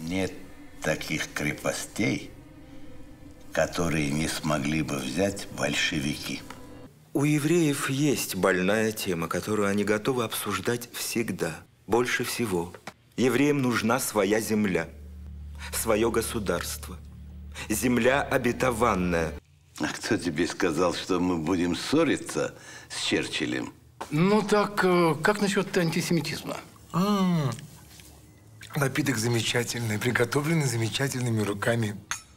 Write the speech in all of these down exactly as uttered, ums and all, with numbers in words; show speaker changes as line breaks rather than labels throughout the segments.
Нет таких крепостей, которые не смогли бы взять большевики.
У евреев есть больная тема, которую они готовы обсуждать всегда. Больше всего. Евреям нужна своя земля, свое государство. Земля обетованная.
А кто тебе сказал, что мы будем ссориться с Черчиллем?
Ну так, как насчет антисемитизма?
А, напиток замечательный, приготовленный замечательными руками.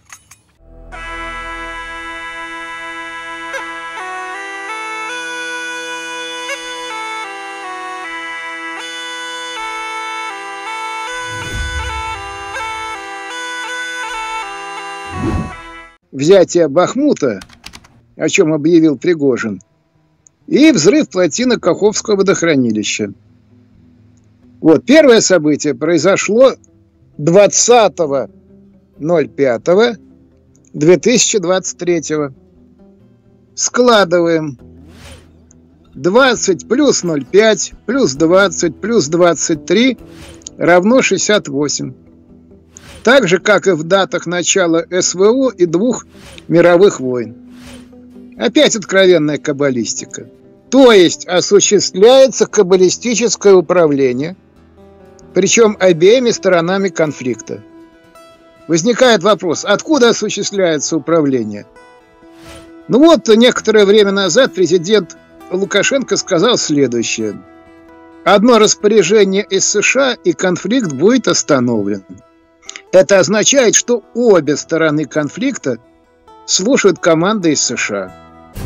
Взятие Бахмута, о чем объявил Пригожин, и взрыв плотины Каховского водохранилища. Вот, первое событие произошло двадцатого ноль пятого две тысячи двадцать третьего. Складываем. двадцать плюс ноль пять плюс двадцать плюс двадцать три равно шестьдесят восемь. Так же, как и в датах начала СВО и двух мировых войн. Опять откровенная каббалистика. То есть осуществляется каббалистическое управление, причем обеими сторонами конфликта. Возникает вопрос, откуда осуществляется управление? Ну вот, некоторое время назад президент Лукашенко сказал следующее. Одно распоряжение из США, и конфликт будет остановлен. Это означает, что обе стороны конфликта слушают команды из США.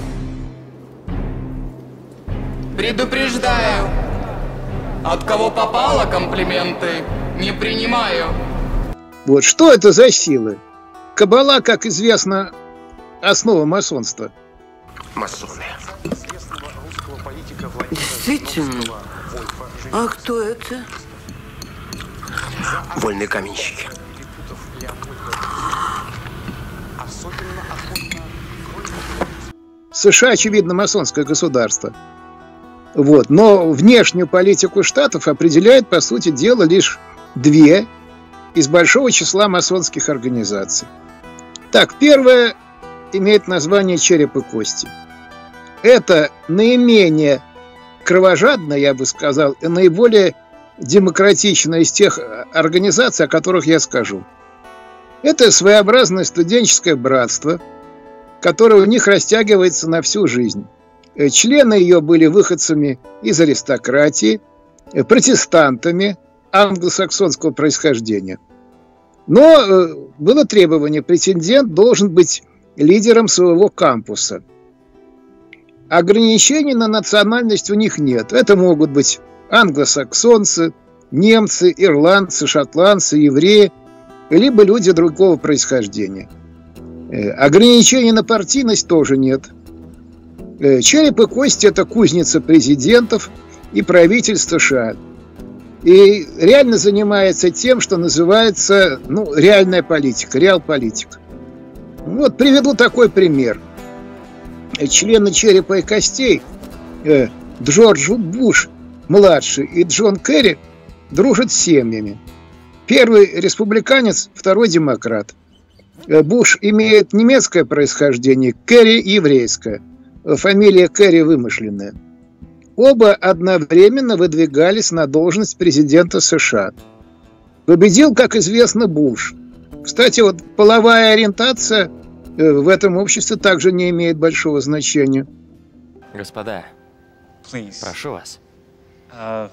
Предупреждаю, от кого попало комплименты, не принимаю.
Вот что это за силы? Каббала, как известно, основа масонства.
Масоны.
Действительно? А кто это?
Вольные каменщики.
США, очевидно, масонское государство. Вот. Но внешнюю политику штатов определяет, по сути дела, лишь две из большого числа масонских организаций. Так, первая имеет название «Череп и кости». Это наименее кровожадная, я бы сказал, и наиболее демократичная из тех организаций, о которых я скажу. Это своеобразное студенческое братство, которое у них растягивается на всю жизнь. Члены ее были выходцами из аристократии, протестантами англосаксонского происхождения. Но было требование: претендент должен быть лидером своего кампуса. Ограничений на национальность у них нет. Это могут быть англосаксонцы, немцы, ирландцы, шотландцы, евреи, либо люди другого происхождения. Ограничений на партийность тоже нет. Череп и кости – это кузница президентов и правительств США. И реально занимается тем, что называется, ну, реальная политика, реал-политика. Вот приведу такой пример. Члены черепа и костей э, Джордж Буш младший и Джон Керри дружат с семьями. Первый республиканец, второй демократ. Буш имеет немецкое происхождение, Керри еврейское. Фамилия Керри вымышленная. Оба одновременно выдвигались на должность президента США. Победил, как известно, Буш. Кстати, вот половая ориентация в этом обществе также не имеет большого значения.
Господа, Please. прошу вас. Uh,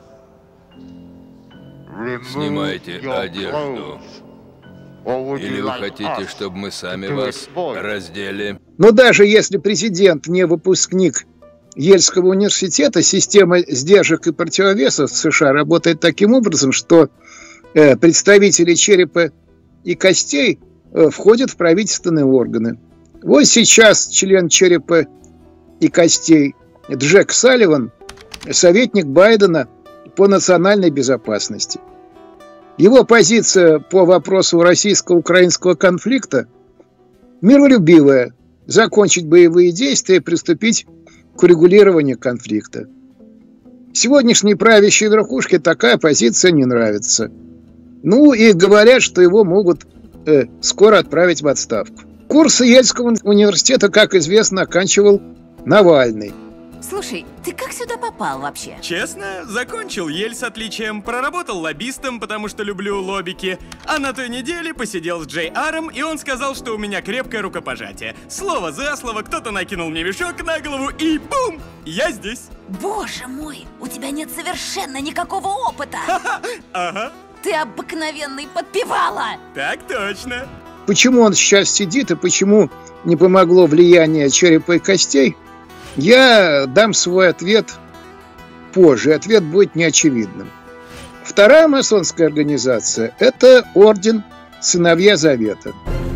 Снимайте одежду. Или вы хотите, чтобы мы сами вас раздели?
Но даже если президент не выпускник Ельского университета, система сдержек и противовесов в США работает таким образом, что э, представители черепа и костей э, входят в правительственные органы. Вот сейчас член черепа и костей Джек Салливан, советник Байдена по национальной безопасности. Его позиция по вопросу российско-украинского конфликта миролюбивая: закончить боевые действия и приступить к урегулированию конфликта. Сегодняшней правящей верхушке такая позиция не нравится. Ну и говорят, что его могут э, скоро отправить в отставку. Курсы Ельского университета, как известно, оканчивал Навальный.
Слушай, ты как сюда попал вообще?
Честно, закончил Ель с отличием, проработал лоббистом, потому что люблю лоббики, а на той неделе посидел с Джей Аром, и он сказал, что у меня крепкое рукопожатие. Слово за слово, кто-то накинул мне мешок на голову, и бум! Я здесь.
Боже мой, у тебя нет совершенно никакого опыта.
Ага.
Ты обыкновенный подпевала.
Так точно.
Почему он сейчас сидит и почему не помогло влияние черепа и костей, я дам свой ответ позже. Ответ будет неочевидным. Вторая масонская организация – это орден «Сыновья Завета».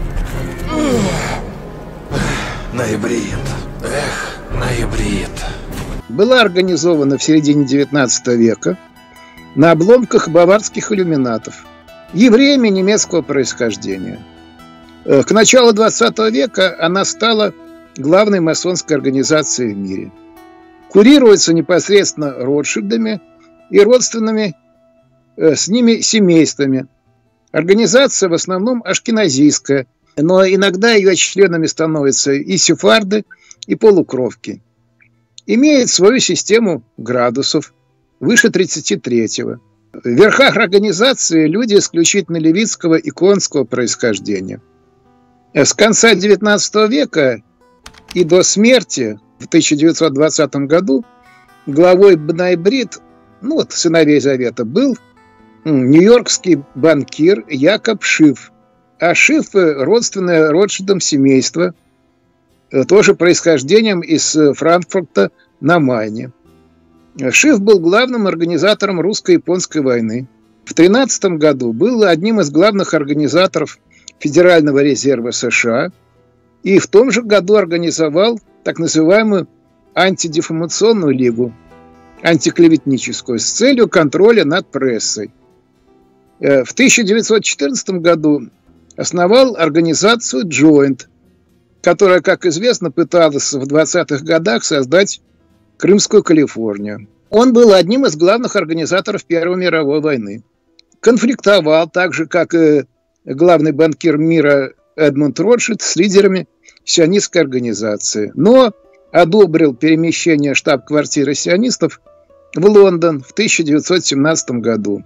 Ноябрит. Эх, ноябрит.
Была организована в середине девятнадцатого века на обломках баварских иллюминатов, евреями немецкого происхождения. К началу двадцатого века она стала главной масонской организацией в мире. Курируется непосредственно Ротшильдами и родственными э, с ними семействами. Организация в основном ашкеназийская, но иногда ее членами становятся и сефарды, и полукровки. Имеет свою систему градусов, выше тридцати третьего. В верхах организации люди исключительно левитского и конского происхождения. С конца девятнадцатого века и до смерти в тысяча девятьсот двадцатом году главой Бнай Брит, ну вот сыновей Завета, был нью-йоркский банкир Якоб Шиф. А Шиф – родственное Ротшильдам семейство, тоже происхождением из Франкфурта на Майне. Шиф был главным организатором русско-японской войны. В тринадцатом году был одним из главных организаторов Федерального резерва США и в том же году организовал так называемую антидефамационную лигу, антиклеветническую, с целью контроля над прессой. В тысяча девятьсот четырнадцатом году основал организацию Joint, которая, как известно, пыталась в двадцатых годах создать Крымскую Калифорнию. Он был одним из главных организаторов Первой мировой войны. Конфликтовал, так же, как и главный банкир мира Эдмунд Ротшильд, с лидерами сионистской организации. Но одобрил перемещение штаб-квартиры сионистов в Лондон в тысяча девятьсот семнадцатом году.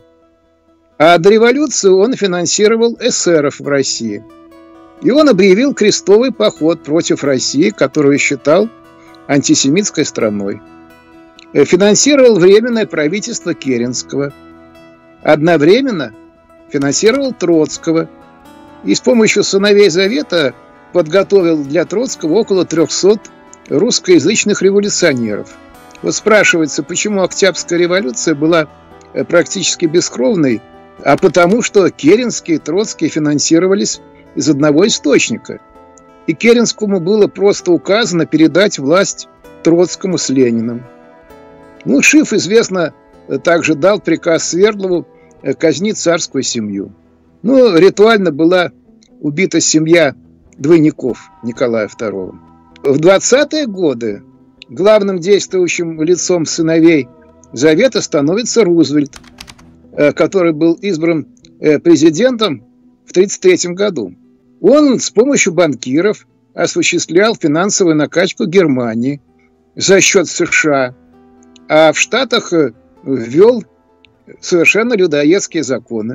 А до революции он финансировал эсеров в России. И он объявил крестовый поход против России, которую считал антисемитской страной. Финансировал Временное правительство Керенского. Одновременно финансировал Троцкого. И с помощью сыновей Завета подготовил для Троцкого около трехсот русскоязычных революционеров. Вот спрашивается, почему Октябрьская революция была практически бескровной, а потому что Керенский и Троцкий финансировались из одного источника. И Керенскому было просто указано передать власть Троцкому с Лениным. Ну, Шиф, известно, также дал приказ Свердлову казнить царскую семью. Ну, ритуально была убита семья двойников Николая второго. В двадцатые годы главным действующим лицом сыновей Завета становится Рузвельт, который был избран президентом в тридцать третьем году. Он с помощью банкиров осуществлял финансовую накачку Германии за счет США, а в Штатах ввел совершенно людоедские законы.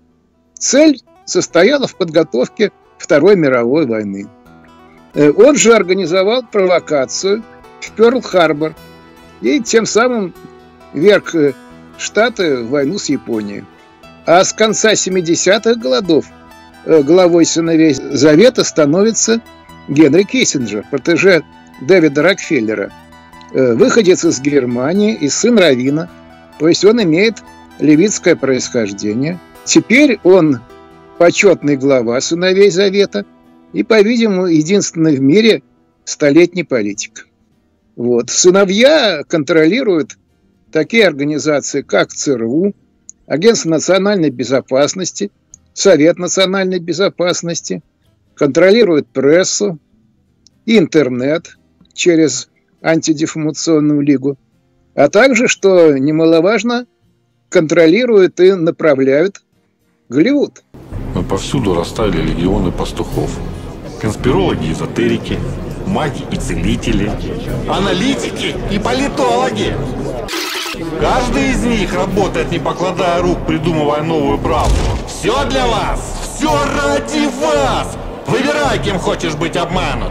Цель состояла в подготовке Второй мировой войны. Он же организовал провокацию в Пёрл-Харбор и тем самым вверг Штаты в войну с Японией. А с конца семидесятых годов главой сыновей Завета становится Генри Киссинджер, протеже Дэвида Рокфеллера, выходец из Германии и сын раввина, то есть он имеет левитское происхождение. Теперь он почетный глава сыновей Завета и, по-видимому, единственный в мире столетний политик. Вот. Сыновья контролируют такие организации, как ЦРУ, Агентство национальной безопасности, Совет национальной безопасности, контролируют прессу, интернет через антидефамационную лигу, а также, что немаловажно, контролируют и направляют Голливуд.
Но повсюду растали легионы пастухов. Конспирологи, эзотерики, маги и целители, аналитики и политологи. Каждый из них работает, не покладая рук, придумывая новую правду. Все для вас, все ради вас. Выбирай, кем хочешь быть обманут.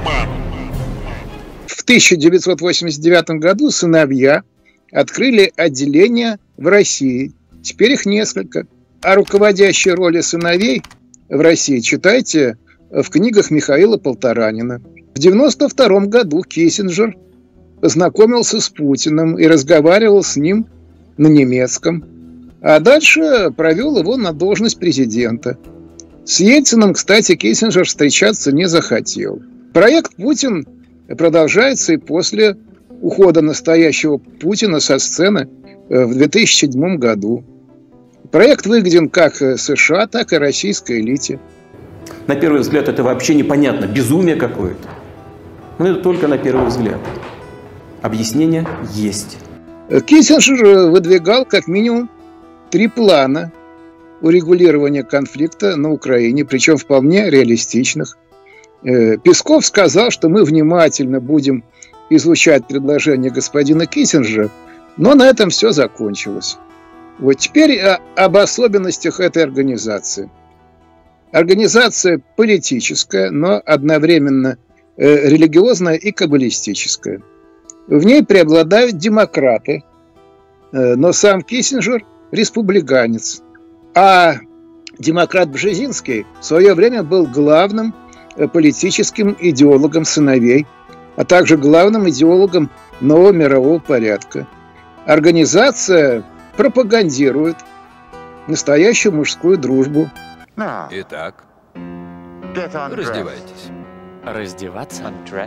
В тысяча девятьсот восемьдесят девятом году сыновья открыли отделение в России. Теперь их несколько. О руководящей роли сыновей в России читайте в книгах Михаила Полторанина. В девяносто втором году Киссинджер познакомился с Путиным и разговаривал с ним на немецком, а дальше провел его на должность президента. С Ельциным, кстати, Киссинджер встречаться не захотел. Проект «Путин» продолжается и после ухода настоящего Путина со сцены в две тысячи седьмом году. Проект выгоден как США, так и российской элите.
На первый взгляд это вообще непонятно, безумие какое-то. Но это только на первый взгляд. Объяснение есть.
Киссинджер выдвигал как минимум три плана урегулирования конфликта на Украине, причем вполне реалистичных. Песков сказал, что мы внимательно будем изучать предложение господина Киссинджера, но на этом все закончилось. Вот теперь об особенностях этой организации. Организация политическая, но одновременно религиозная и каббалистическая. В ней преобладают демократы, но сам Киссинджер республиканец. А демократ Бжезинский в свое время был главным политическим идеологом сыновей, а также главным идеологом нового мирового порядка. Организация пропагандирует настоящую мужскую дружбу.
Итак, раздевайтесь.
Раздеваться?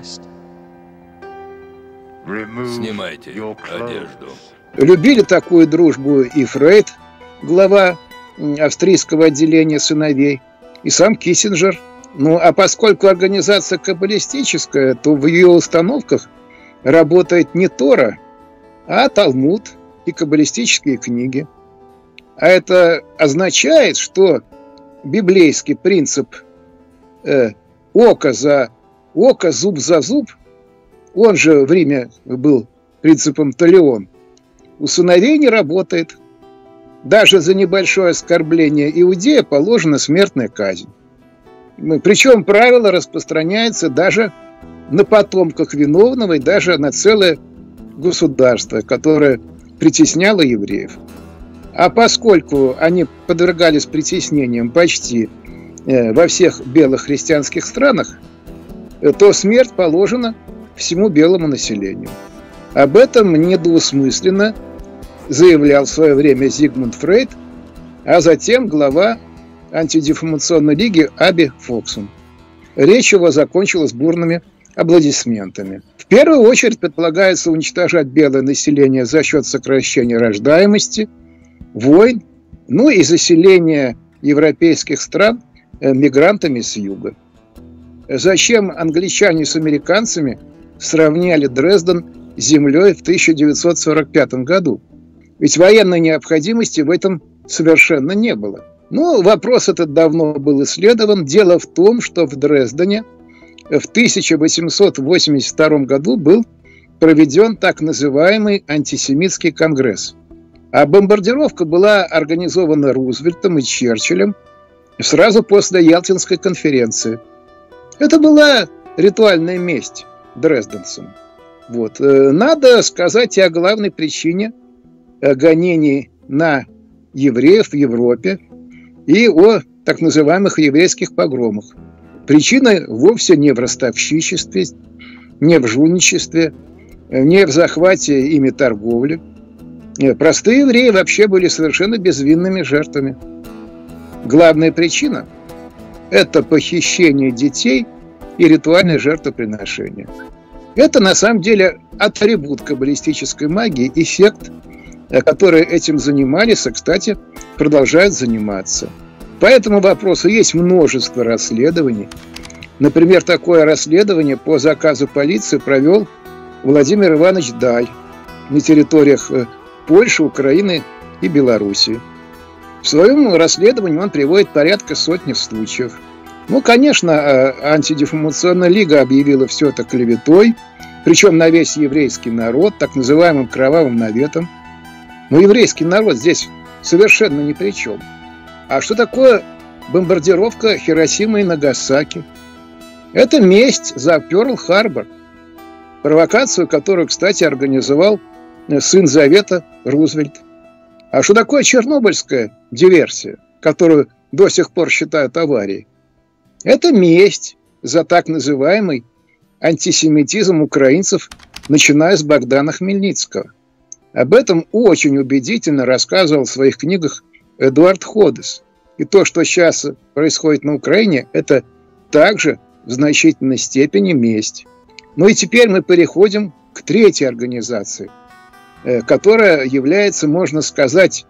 Снимайте одежду.
Любили такую дружбу и Фрейд, глава австрийского отделения сыновей, и сам Киссинджер. Ну, а поскольку организация каббалистическая, то в ее установках работает не Тора, а Талмуд и каббалистические книги. А это означает, что библейский принцип э, око за око, зуб за зуб, он же в Риме был принципом талион, у сыновей не работает. Даже за небольшое оскорбление иудея положена смертная казнь. Причем правило распространяется даже на потомках виновного и даже на целое государство, которое притесняло евреев. А поскольку они подвергались притеснениям почти во всех белых христианских странах, то смерть положена всему белому населению. Об этом недвусмысленно заявлял в свое время Зигмунд Фрейд, а затем глава антидефамационной лиги Аби Фоксун. Речь его закончилась бурными аплодисментами. В первую очередь предполагается уничтожать белое население за счет сокращения рождаемости, войн, ну и заселения европейских стран мигрантами с юга. Зачем англичане с американцами сравняли Дрезден с землей в тысяча девятьсот сорок пятом году? Ведь военной необходимости в этом совершенно не было. Но вопрос этот давно был исследован. Дело в том, что в Дрездене в тысяча восемьсот восемьдесят втором году был проведен так называемый антисемитский конгресс. А бомбардировка была организована Рузвельтом и Черчиллем сразу после Ялтинской конференции. Это была ритуальная месть дрезденцам. Вот. Надо сказать и о главной причине гонений на евреев в Европе и о так называемых еврейских погромах. Причина вовсе не в ростовщичестве, не в жульничестве, не в захвате ими торговли. Простые евреи вообще были совершенно безвинными жертвами. Главная причина – это похищение детей и ритуальное жертвоприношение. Это на самом деле атрибут каббалистической магии, эффект, которые этим занимались, и, кстати, продолжают заниматься. По этому вопросу есть множество расследований. Например, такое расследование по заказу полиции провел Владимир Иванович Даль на территориях Польши, Украины и Белоруссии. В своем расследовании он приводит порядка сотни случаев. Ну, конечно, антидефамационная лига объявила все это клеветой, причем на весь еврейский народ, так называемым кровавым наветом. Но еврейский народ здесь совершенно ни при чем. А что такое бомбардировка Хиросимы и Нагасаки? Это месть за Пёрл-Харбор, провокацию, которую, кстати, организовал сын Завета Рузвельт. А что такое Чернобыльская диверсия, которую до сих пор считают аварией? Это месть за так называемый антисемитизм украинцев, начиная с Богдана Хмельницкого. Об этом очень убедительно рассказывал в своих книгах Эдуард Ходес. И то, что сейчас происходит на Украине, это также в значительной степени месть. Ну и теперь мы переходим к третьей организации, которая является, можно сказать,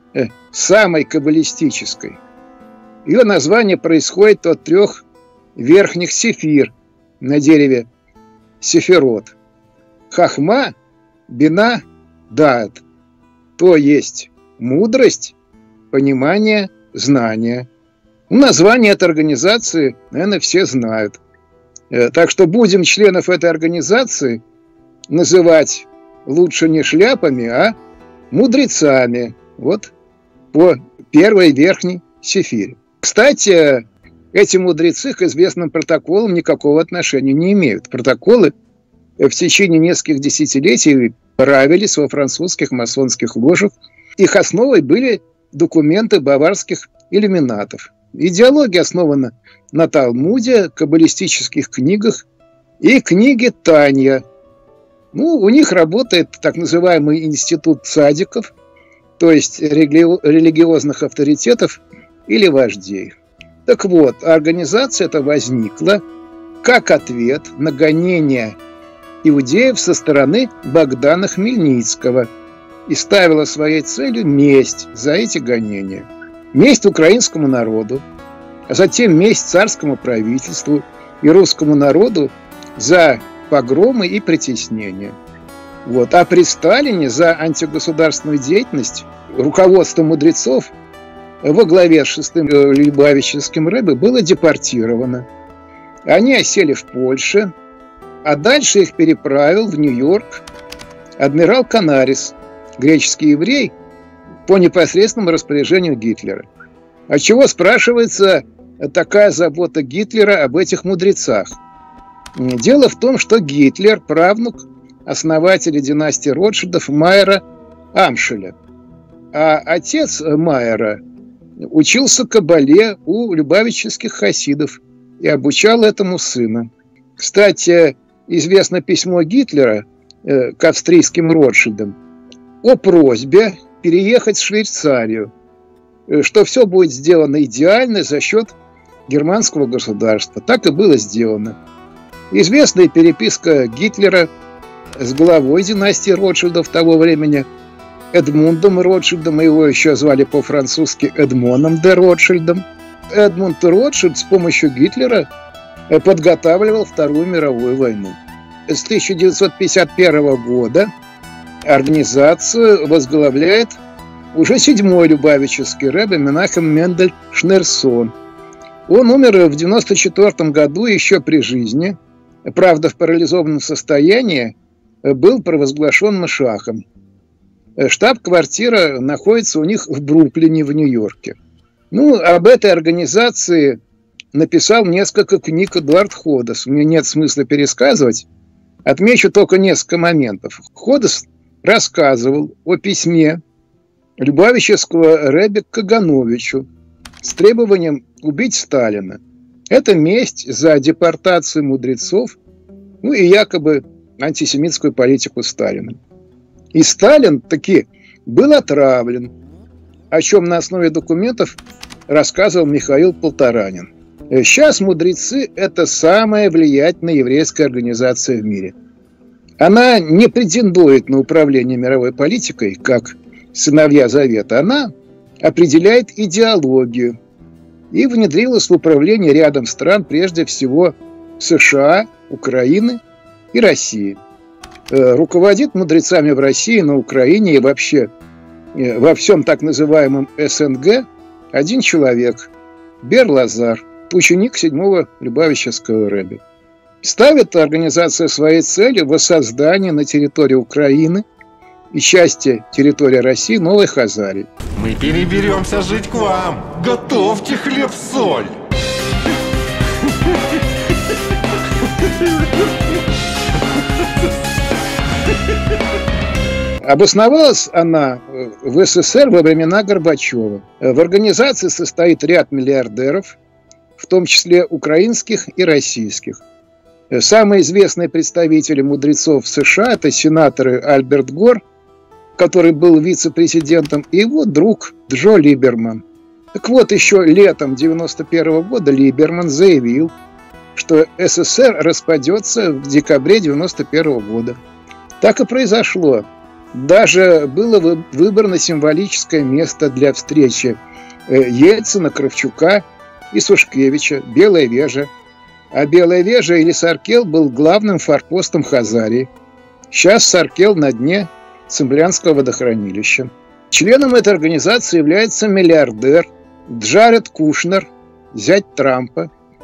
самой каббалистической. Ее название происходит от трех верхних сефир на дереве сефирот. Хахма, бина, даат. То есть мудрость, понимание, знание. Название этой организации, наверное, все знают. Так что будем членов этой организации называть лучше не шляпами, а мудрецами. Вот по первой верхней сефире. Кстати, эти мудрецы к известным протоколам никакого отношения не имеют. Протоколы в течение нескольких десятилетий правились во французских масонских ложах. Их основой были документы баварских иллюминатов. Идеология основана на Талмуде, каббалистических книгах и книге Танья. Ну, у них работает так называемый институт цадиков, то есть религи- религиозных авторитетов или вождей. Так вот, организация эта возникла как ответ на гонения иудеев со стороны Богдана Хмельницкого и ставила своей целью месть за эти гонения. Месть украинскому народу, а затем месть царскому правительству и русскому народу за погромы и притеснения. Вот. А при Сталине за антигосударственную деятельность руководство мудрецов во главе с шестым Любавическим рэбе было депортировано. Они осели в Польше, а дальше их переправил в Нью-Йорк адмирал Канарис, греческий еврей, по непосредственному распоряжению Гитлера. А чего, спрашивается, такая забота Гитлера об этих мудрецах? Дело в том, что Гитлер – правнук основателя династии Ротшильдов Майера Амшеля. А отец Майера учился кабале у любавических хасидов и обучал этому сына. Кстати, известно письмо Гитлера э, к австрийским Ротшильдам о просьбе переехать в Швейцарию, э, что все будет сделано идеально за счет германского государства. Так и было сделано. Известная переписка Гитлера с главой династии Ротшильдов того времени, Эдмундом Ротшильдом, его еще звали по-французски Эдмоном де Ротшильдом. Эдмунд Ротшильд с помощью Гитлера подготавливал Вторую мировую войну. С тысяча девятьсот пятьдесят первого года организацию возглавляет уже седьмой любавический рэбе Менахем Мендель Шнерсон. Он умер в девяносто четвёртом году еще при жизни. Правда, в парализованном состоянии был провозглашен Машахом. Штаб-квартира находится у них в Бруклине, в Нью-Йорке. Ну, об этой организации написал несколько книг Эдуард Ходес. Мне нет смысла пересказывать. Отмечу только несколько моментов. Ходес рассказывал о письме любавического рэбе к Кагановичу с требованием убить Сталина. Это месть за депортацию мудрецов, ну и якобы антисемитскую политику Сталина. И Сталин таки был отравлен, о чем на основе документов рассказывал Михаил Полторанин. Сейчас мудрецы – это самая влиятельная еврейская организация в мире. Она не претендует на управление мировой политикой, как сыновья Завета. Она определяет идеологию и внедрилась в управление рядом стран, прежде всего США, Украины и России. Руководит мудрецами в России, на Украине и вообще во всем так называемом эс эн гэ один человек – Бер-Лазар, ученик седьмого Любавического рэбе. Ставит организация своей целью воссоздание на территории Украины и части территории России Новой Хазарии.
Мы переберемся жить к вам. Готовьте хлеб-соль.
Обосновалась она в эс эс эр во времена Горбачева. В организации состоит ряд миллиардеров, в том числе украинских и российских. Самые известные представители мудрецов США – это сенаторы Альберт Гор, который был вице-президентом, и его друг Джо Либерман. Так вот, еще летом девяносто первого года Либерман заявил, что эс эс эр распадется в декабре девяносто первого года. Так и произошло. Даже было выбрано символическое место для встречи Ельцина, Кравчука и Сушкевича – Белая Вежа. А Белая Вежа или Саркел был главным форпостом Хазарии. Сейчас Саркел на дне Цимлянского водохранилища. Членом этой организации является миллиардер Джаред Кушнер, зять Трампа.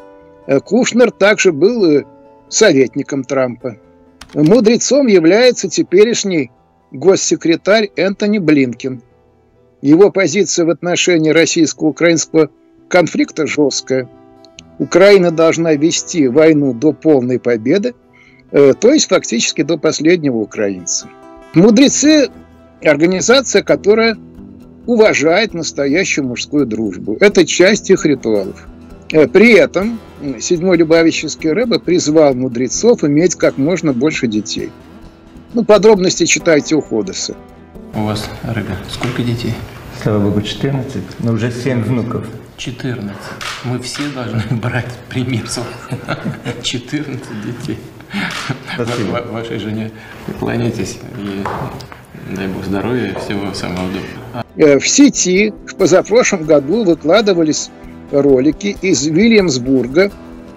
Кушнер также был советником Трампа. Мудрецом является теперешний госсекретарь Энтони Блинкен. Его позиция в отношении российско-украинского конфликта жесткая. Украина должна вести войну до полной победы, то есть фактически до последнего украинца. Мудрецы – организация, которая уважает настоящую мужскую дружбу. Это часть их ритуалов. При этом седьмой Любавический рэбе призвал мудрецов иметь как можно больше детей. Ну, подробности читайте у Ходеса.
У вас, рэбе, сколько детей?
Слава Богу, четырнадцать, но уже семь внуков.
четырнадцать. Мы все должны брать пример с вас. четырнадцать детей. Спасибо. Вашей жене кланяйтесь и дай Бог здоровья и всего самого доброго.
В сети в позапрошлом году выкладывались ролики из Вильямсбурга.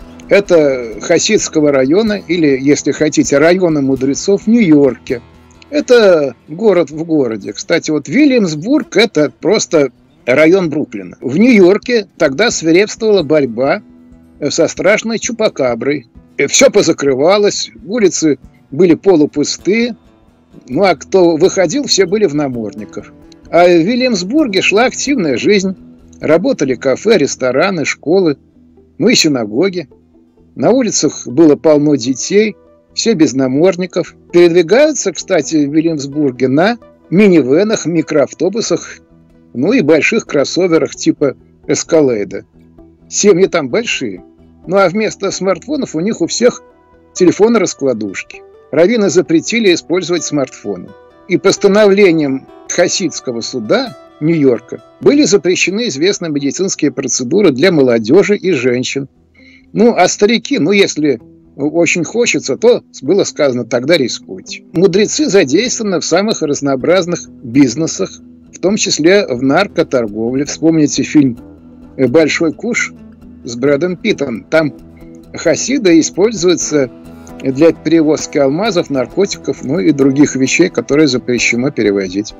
Это Хасидского района, или, если хотите, района мудрецов в Нью-Йорке. Это город в городе. Кстати, вот Вильямсбург – это просто район Бруклина. В Нью-Йорке тогда свирепствовала борьба со страшной чупакаброй. Все позакрывалось, улицы были полупустые. Ну, а кто выходил, все были в намордниках. А в Вильямсбурге шла активная жизнь. Работали кафе, рестораны, школы, ну и синагоги. На улицах было полно детей, все без намордников. Передвигаются, кстати, в Вильямсбурге на минивенах, микроавтобусах, ну и больших кроссоверах типа Эскалейда. Семьи там большие. Ну а вместо смартфонов у них у всех телефоны-раскладушки. Раввины запретили использовать смартфоны. И постановлением Хасидского суда Нью-Йорка были запрещены известные медицинские процедуры для молодежи и женщин. Ну, а старики, ну, если очень хочется, то, было сказано, тогда рискуйте. Мудрецы задействованы в самых разнообразных бизнесах, в том числе в наркоторговле. Вспомните фильм «Большой куш» с Брэдом Питтом. Там хасиды используются для перевозки алмазов, наркотиков, ну и других вещей, которые запрещено перевозить.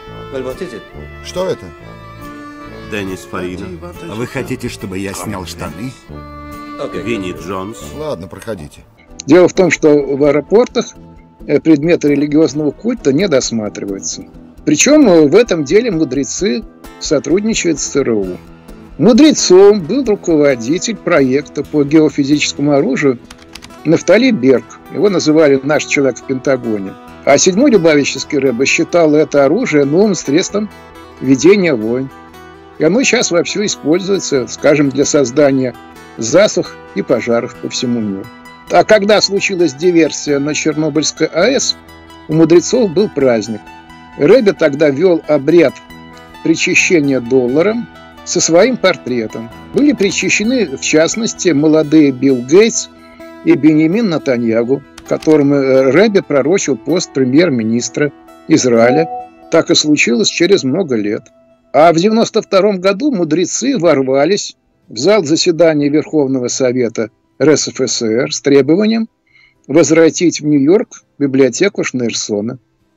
Что это?
Деннис Фарина.
А вы хотите, чтобы я снял штаны?
Винни Джонс.
Ладно, проходите.
Дело в том, что в аэропортах предметы религиозного культа не досматриваются. Причем в этом деле мудрецы сотрудничают с ЦРУ. Мудрецом был руководитель проекта по геофизическому оружию Нафтали Берг. Его называли «наш человек в Пентагоне». А седьмой Любавический рэбе считал это оружие новым средством ведения войн. И оно сейчас вовсю используется, скажем, для создания засух и пожаров по всему миру. А когда случилась диверсия на Чернобыльской АЭС, у мудрецов был праздник. Рэбе тогда вел обряд причащения долларом со своим портретом. Были причащены, в частности, молодые Билл Гейтс и Беньямин Нетаньяху, которым Рэбе пророчил пост премьер-министра Израиля. Так и случилось через много лет. А в девяносто втором году мудрецы ворвались в зал заседания Верховного Совета эр эс эф эс эр с требованием возвратить в Нью-Йорк библиотеку Шнейрсона.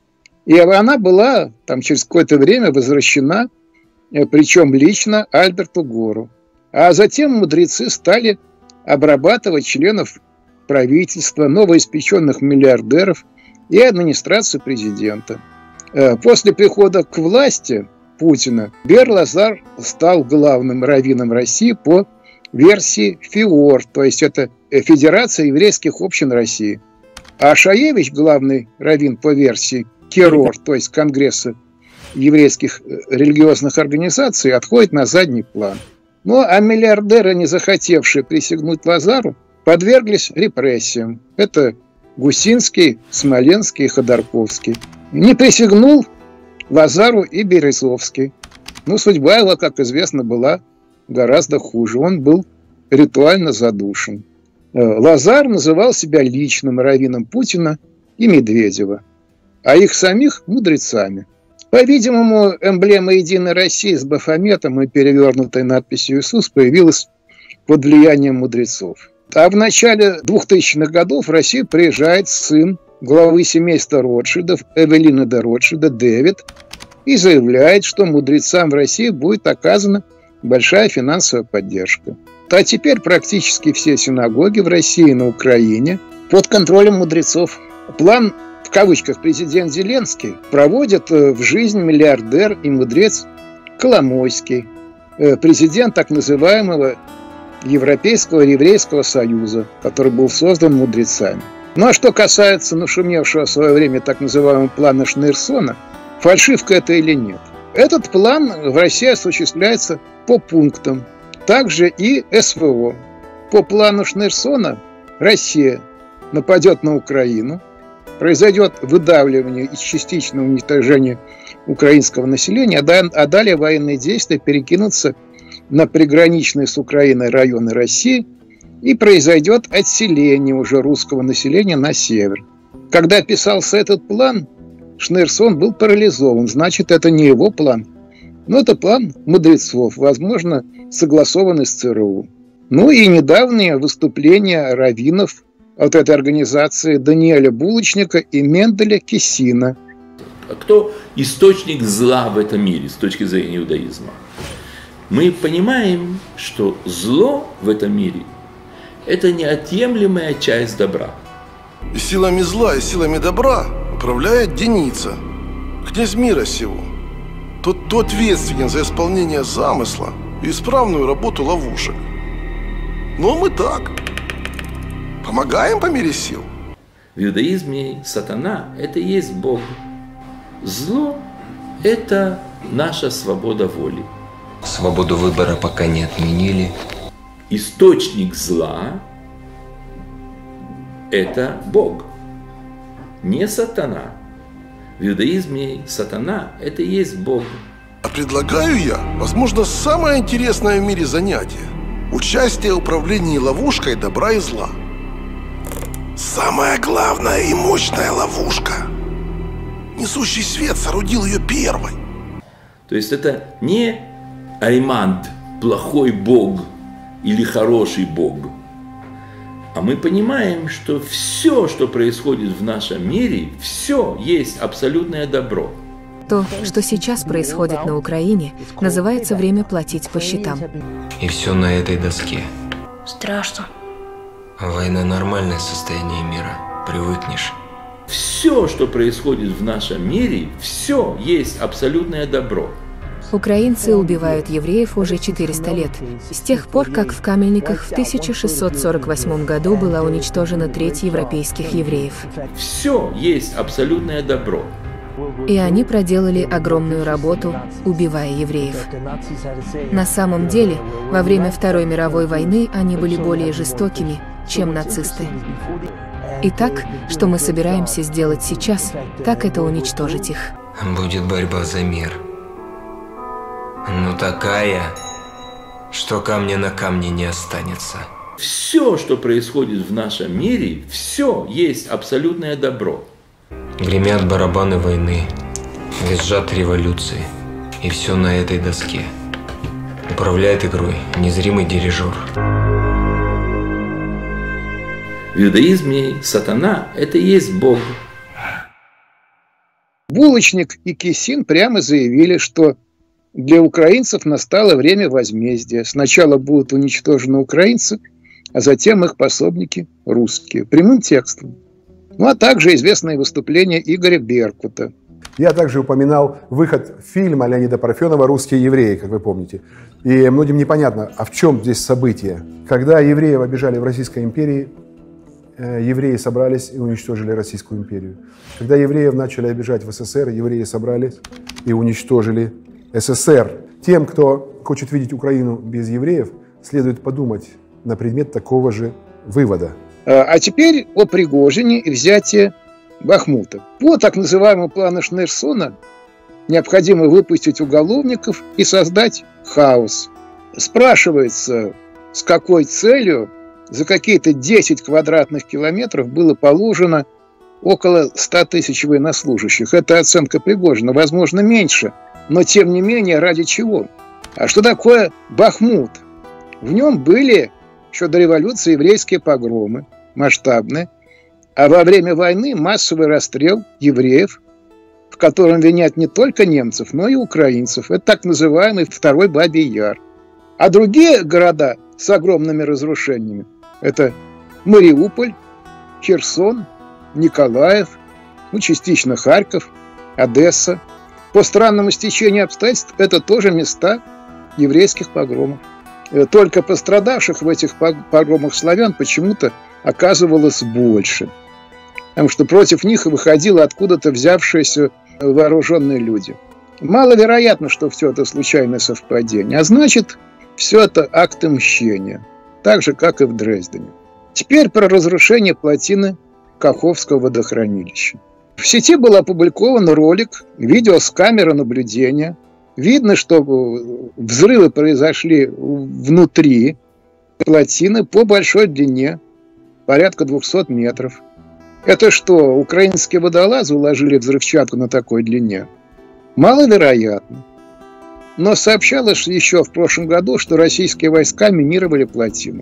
И она была там через какое-то время возвращена, причем лично Альберту Гору. А затем мудрецы стали обрабатывать членов правительства, новоиспеченных миллиардеров и администрацию президента. После прихода к власти Путина Бер Лазар стал главным раввином России по версии ФИОР, то есть это Федерация еврейских общин России. А Шаевич, главный раввин по версии КЕРОР, то есть Конгресса еврейских религиозных организаций, отходит на задний план. Ну а миллиардеры, не захотевшие присягнуть Лазару, подверглись репрессиям. Это Гусинский, Смоленский и Ходорковский. Не присягнул Лазару и Березовский. Но судьба его, как известно, была гораздо хуже. Он был ритуально задушен. Лазар называл себя личным раввином Путина и Медведева, а их самих мудрецами. По-видимому, эмблема «Единой России» с Бафометом и перевернутой надписью «Иисус» появилась под влиянием мудрецов. А в начале двухтысячных годов в Россию приезжает сын главы семейства Ротшильдов, Эвелина де Ротшильда, Дэвид, и заявляет, что мудрецам в России будет оказана большая финансовая поддержка. А теперь практически все синагоги в России и на Украине под контролем мудрецов. План, в кавычках, президент Зеленский проводит в жизнь миллиардер и мудрец Коломойский, президент так называемого Европейского еврейского союза, который был создан мудрецами. Ну а что касается нашумевшего в свое время так называемого плана Шнейрсона, фальшивка это или нет? Этот план в России осуществляется по пунктам. Также и СВО. По плану Шнейрсона Россия нападет на Украину, произойдет выдавливание и частичное уничтожение украинского населения, а далее военные действия перекинутся на приграничные с Украиной районы России, и произойдет отселение уже русского населения на север. Когда писался этот план, Шнейрсон был парализован, значит, это не его план, но это план мудрецов, возможно, согласованный с ЦРУ. Ну и недавнее выступление раввинов от этой организации Даниэля Булочника и Менделя Кисина.
Кто источник зла в этом мире с точки зрения иудаизма? Мы понимаем, что зло в этом мире – это неотъемлемая часть добра.
И силами зла, и силами добра управляет Деница, князь мира сего. Тот, кто ответственен за исполнение замысла и исправную работу ловушек. Но мы так, помогаем по мере сил.
В иудаизме сатана – это и есть Бог. Зло – это наша свобода воли.
Свободу выбора пока не отменили.
Источник зла – это Бог, не сатана. В иудаизме сатана – это и есть Бог.
А предлагаю я, возможно, самое интересное в мире занятие – участие в управлении ловушкой добра и зла. Самая главная и мощная ловушка. Несущий свет соорудил ее первой.
То есть это не Айманд, плохой Бог или хороший Бог. А мы понимаем, что все, что происходит в нашем мире, все есть абсолютное добро.
То, что сейчас происходит на Украине, называется время платить по счетам.
И все на этой доске.
Страшно.
Война – нормальное состояние мира. Привыкнешь.
Все, что происходит в нашем мире, все есть абсолютное добро.
Украинцы убивают евреев уже четыреста лет, с тех пор, как в Каменниках в тысяча шестьсот сорок восьмом году была уничтожена треть европейских евреев.
Все есть абсолютное добро.
И они проделали огромную работу, убивая евреев. На самом деле, во время Второй мировой войны они были более жестокими, чем нацисты. Итак, что мы собираемся сделать сейчас, так это уничтожить их.
Будет борьба за мир. Ну такая, что камня на камне не останется.
Все, что происходит в нашем мире, все есть абсолютное добро.
Гремят барабаны войны, визжат революции, и все на этой доске. Управляет игрой незримый дирижер.
В иудаизме сатана – это и есть Бог.
Булочник и Кисин прямо заявили, что для украинцев настало время возмездия. Сначала будут уничтожены украинцы, а затем их пособники русские. Прямым текстом. Ну, а также известное выступление Игоря Беркута.
Я также упоминал выход фильма Леонида Парфенова «Русские евреи», как вы помните. И многим непонятно, а в чем здесь событие? Когда евреев обижали в Российской империи, евреи собрались и уничтожили Российскую империю. Когда евреев начали обижать в СССР, евреи собрались и уничтожили СССР. Тем, кто хочет видеть Украину без евреев, следует подумать на предмет такого же вывода.
А теперь о Пригожине и взятии Бахмута. По так называемому плану Шнейрсона необходимо выпустить уголовников и создать хаос. Спрашивается, с какой целью за какие-то десять квадратных километров было положено около ста тысяч военнослужащих. Это оценка Пригожина, возможно, меньше, но тем не менее ради чего? А что такое Бахмут? В нем были еще до революции еврейские погромы, масштабные, а во время войны массовый расстрел евреев, в котором винят не только немцев, но и украинцев. Это так называемый Второй Бабий Яр. А другие города с огромными разрушениями – это Мариуполь, Херсон, Николаев, ну, частично Харьков, Одесса. По странному стечению обстоятельств это тоже места еврейских погромов. Только пострадавших в этих погромах славян почему-то оказывалось больше. Потому что против них выходило откуда-то взявшиеся вооруженные люди. Маловероятно, что все это случайное совпадение. А значит, все это акты мщения. Так же, как и в Дрездене. Теперь про разрушение плотины Каховского водохранилища. В сети был опубликован ролик, видео с камеры наблюдения. Видно, что взрывы произошли внутри плотины по большой длине, порядка двухсот метров. Это что, украинские водолазы уложили взрывчатку на такой длине? Маловероятно. Но сообщалось еще в прошлом году, что российские войска минировали плотину.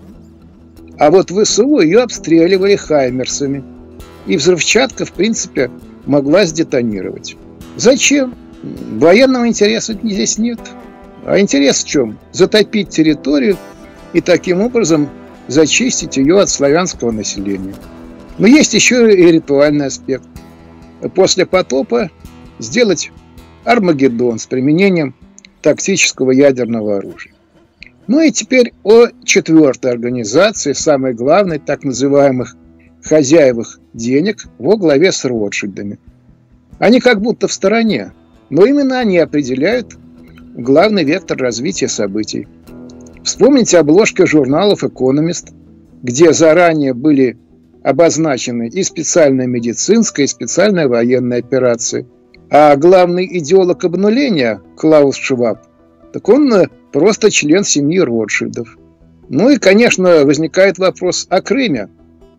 А вот ВСУ ее обстреливали хаймерсами. И взрывчатка, в принципе, могла сдетонировать. Зачем? Военного интереса здесь нет. А интерес в чем? Затопить территорию и таким образом зачистить ее от славянского населения. Но есть еще и ритуальный аспект. После потопа сделать Армагеддон с применением тактического ядерного оружия. Ну и теперь о четвертой организации, самой главной, так называемых хозяевах денег во главе с Ротшильдами. Они как будто в стороне, но именно они определяют главный вектор развития событий. Вспомните обложки журналов «Экономист», где заранее были обозначены и специальная медицинская, и специальная военная операция. А главный идеолог обнуления Клаус Шваб, так он просто член семьи Ротшильдов. Ну и, конечно, возникает вопрос о Крыме.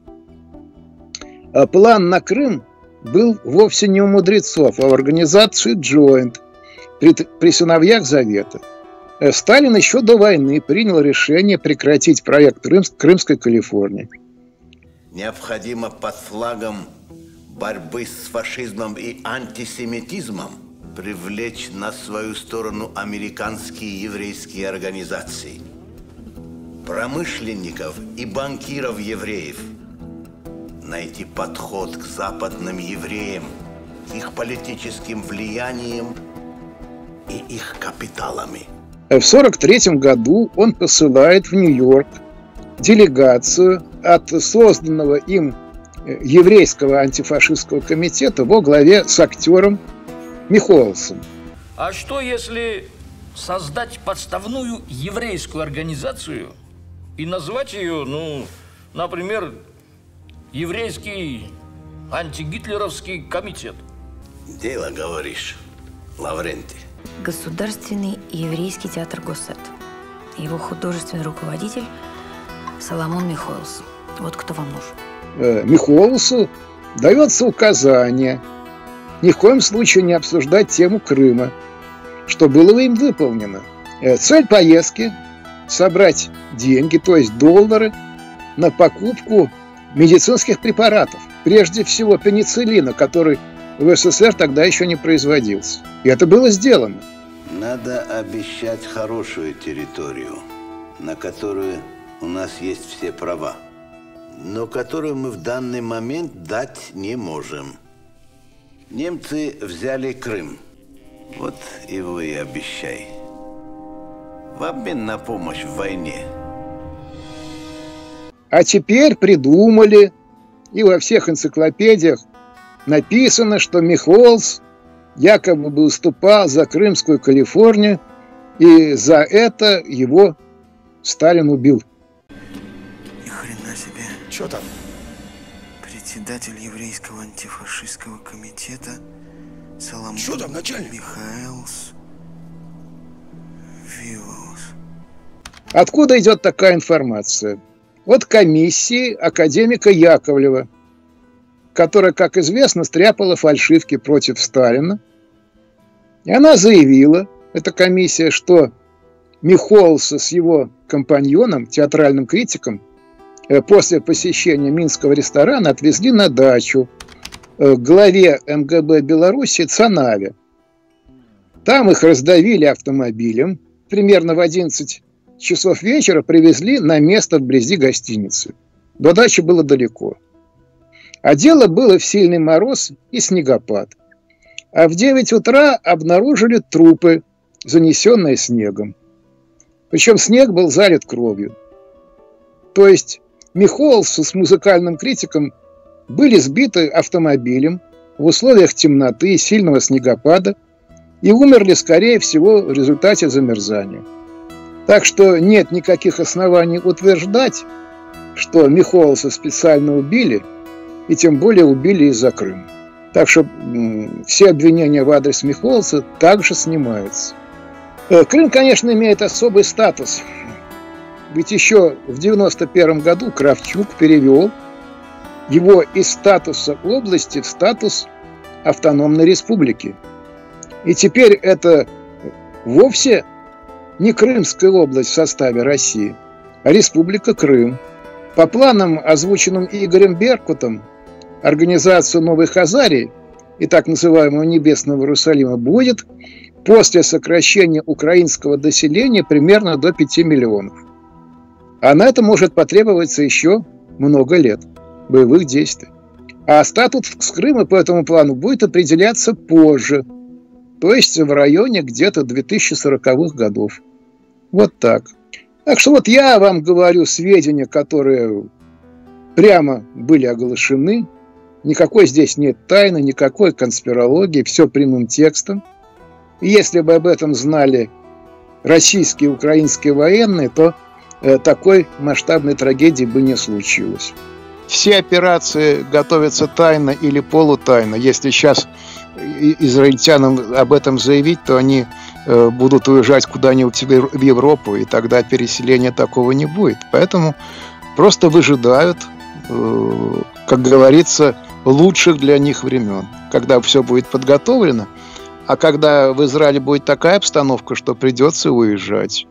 План на Крым был вовсе не у мудрецов, а у организации Joint при, при сыновьях Завета. Сталин еще до войны принял решение прекратить проект Крымс, Крымской Калифорнии.
Необходимо под флагом борьбы с фашизмом и антисемитизмом привлечь на свою сторону американские еврейские организации, промышленников и банкиров-евреев, найти подход к западным евреям, их политическим влиянием и их капиталами.
В сорок третьем году он посылает в Нью-Йорк делегацию от созданного им еврейского антифашистского комитета во главе с актером Михоэлсом.
А что если создать подставную еврейскую организацию и назвать ее, ну, например, еврейский антигитлеровский комитет?
Дело, говоришь, Лаврентий.
Государственный еврейский театр Госсет. Его художественный руководитель Соломон Михоэлс. Вот кто вам нужен.
Михоэлсу дается указание ни в коем случае не обсуждать тему Крыма, что было им выполнено. Цель поездки – собрать деньги, то есть доллары, на покупку медицинских препаратов. Прежде всего пенициллина, который в СССР тогда еще не производился. И это было сделано.
Надо обещать хорошую территорию, на которую у нас есть все права, но которую мы в данный момент дать не можем. Немцы взяли Крым. Вот и вы обещай. В обмен на помощь в войне.
А теперь придумали, и во всех энциклопедиях написано, что Михоэлс якобы бы выступал за Крымскую Калифорнию, и за это его Сталин убил.
Ни хрена себе.
Что там?
Председатель еврейского антифашистского комитета Соломон
Что там, начальник?
Михаэлс Вилоус.
Откуда идет такая информация? От комиссии академика Яковлева, которая, как известно, стряпала фальшивки против Сталина. И она заявила, эта комиссия, что Михоэлса с его компаньоном, театральным критиком, после посещения минского ресторана отвезли на дачу к главе эм гэ бэ Беларуси Цанаве. Там их раздавили автомобилем. Примерно в одиннадцать часов вечера привезли на место вблизи гостиницы. До дачи было далеко. А дело было в сильный мороз и снегопад. А в девять утра обнаружили трупы, занесенные снегом. Причем снег был залит кровью. То есть Михоэлс с музыкальным критиком были сбиты автомобилем в условиях темноты и сильного снегопада и умерли, скорее всего, в результате замерзания. Так что нет никаких оснований утверждать, что Михоэлса специально убили, и тем более убили из-за Крыма. Так что м- все обвинения в адрес Михоэлса также снимаются. Э, Крым, конечно, имеет особый статус. Ведь еще в девяносто первом году Кравчук перевел его из статуса области в статус автономной республики. И теперь это вовсе не Крымская область в составе России, а Республика Крым. По планам, озвученным Игорем Беркутом, организацию Новой Хазарии и так называемого Небесного Иерусалима будет после сокращения украинского населения примерно до пяти миллионов. А на это может потребоваться еще много лет боевых действий. А статус Крыма по этому плану будет определяться позже, то есть в районе где-то две тысячи сороковых годов. Вот так. Так что вот я вам говорю сведения, которые прямо были оглашены. Никакой здесь нет тайны, никакой конспирологии, все прямым текстом. И если бы об этом знали российские и украинские военные, то э, такой масштабной трагедии бы не случилось. Все операции готовятся тайно или полутайно. Если сейчас израильтянам об этом заявить, то они э, будут уезжать куда-нибудь в Европу, и тогда переселения такого не будет. Поэтому просто выжидают, э, как говорится, лучших для них времен, когда все будет подготовлено, а когда в Израиле будет такая обстановка, что придется уезжать.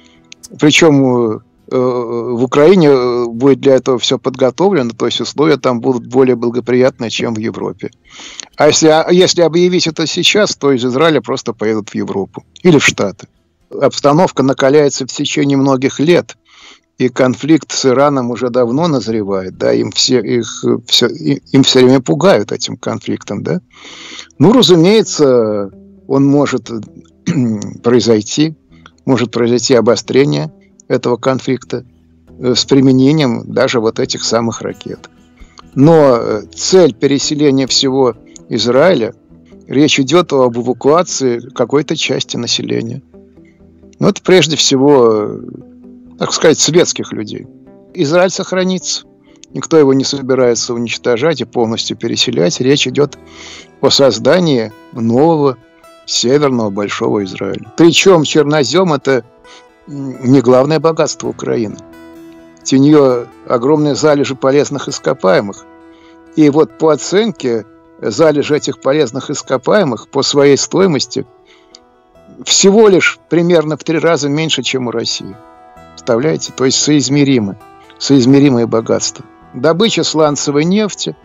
Причем в Украине будет для этого все подготовлено, то есть условия там будут более благоприятные, чем в Европе. А если, а если объявить это сейчас, то из Израиля просто поедут в Европу или в Штаты. Обстановка накаляется в течение многих лет, и конфликт с Ираном уже давно назревает, да, им все, их, все, им все время пугают этим конфликтом, да. Ну, разумеется, он может произойти, может произойти обострение этого конфликта с применением даже вот этих самых ракет. Но цель переселения всего Израиля, речь идет об эвакуации какой-то части населения. Ну, это прежде всего, так сказать, светских людей. Израиль сохранится. Никто его не собирается уничтожать и полностью переселять. Речь идет о создании нового северного большого Израиля. Причем чернозем – это не главное богатство Украины. У нее огромные залежи полезных ископаемых. И вот по оценке залежи этих полезных ископаемых по своей стоимости всего лишь примерно в три раза меньше, чем у России. Представляете? То есть соизмеримы, соизмеримые богатства. Добыча сланцевой нефти,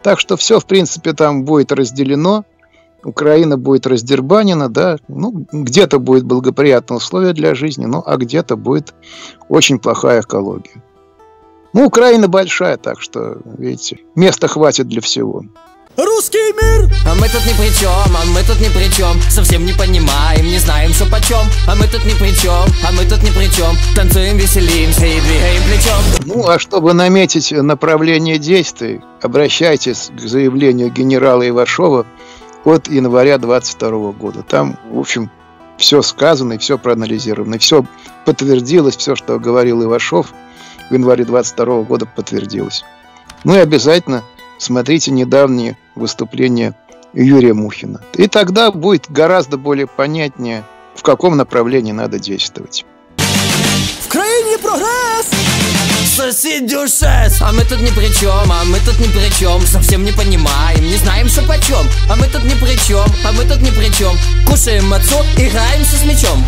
Так что все, в принципе, там будет разделено. Украина будет раздербанена, да. Ну, где-то будет благоприятное условие для жизни, ну, а где-то будет очень плохая экология. Ну, Украина большая, так что, видите, места хватит для всего.
Русский мир! А мы тут ни при чем, а мы тут ни при чем. Совсем не понимаем, не знаем, что почем. А мы тут ни при чем, а мы тут ни при чем. Танцуем, веселимся и двигаем плечом.
Ну, а чтобы наметить направление действий, обращайтесь к заявлению генерала Ивашова от января двадцать второго года. Там, в общем, все сказано и все проанализировано. И все подтвердилось, все, что говорил Ивашов в январе двадцать второго года, подтвердилось. Ну и обязательно смотрите недавние выступления Юрия Мухина. И тогда будет гораздо более понятнее, в каком направлении надо действовать.
В краине прогресс! Сосед дюшес! А мы тут ни при чем, а мы тут ни при чем. Совсем не понимаем, не знаем, что почем. А мы тут ни при чем, а мы тут ни при чем. Кушаем мацу, играемся с мячом.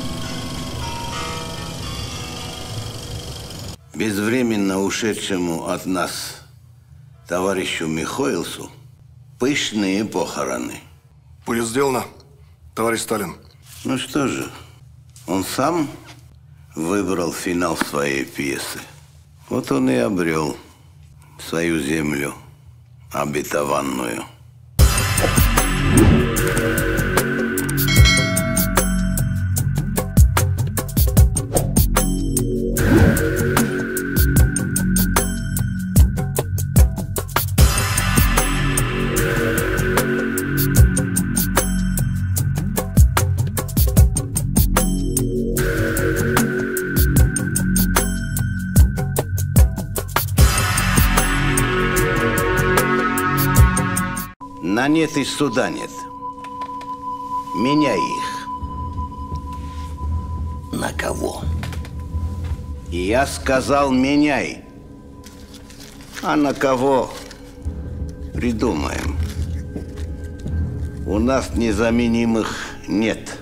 Безвременно ушедшему от нас товарищу Михоэлсу пышные похороны.
Будет сделано, товарищ Сталин.
Ну что же, он сам выбрал финал своей пьесы. Вот он и обрел свою землю обетованную. На нет и суда нет. Меняй их. На кого? Я сказал, меняй. А на кого? Придумаем. У нас незаменимых нет.